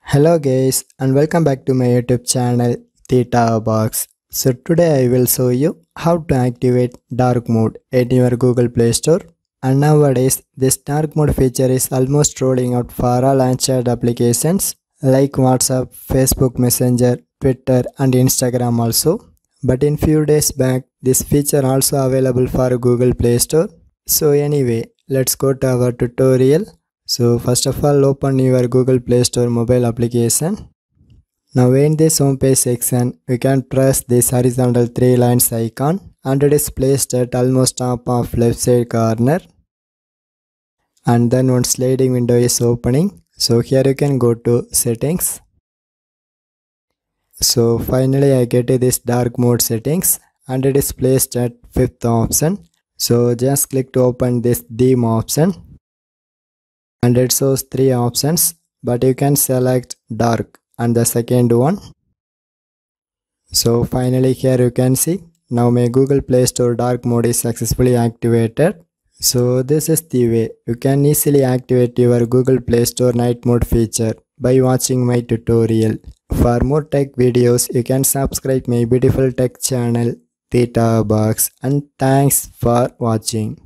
Hello guys and welcome back to my YouTube channel Theta Box. So today I will show you how to activate dark mode in your Google Play Store. And nowadays this dark mode feature is almost rolling out for all Android applications like WhatsApp, Facebook Messenger, Twitter and Instagram also. But in few days back this feature also available for Google Play Store. So anyway, let's go to our tutorial. So first of all, open your Google Play Store mobile application. Now in this home page section, you can press this horizontal 3 lines icon and it is placed at almost top of left side corner. And then one sliding window is opening. So here you can go to settings. So finally I get this dark mode settings and it is placed at 5th option. So just click to open this theme option. And it shows 3 options, but you can select dark and the second one. So finally here you can see now my Google Play Store dark mode is successfully activated. So this is the way you can easily activate your Google Play Store night mode feature by watching my tutorial. For more tech videos you can subscribe my beautiful tech channel Theta Box, and thanks for watching.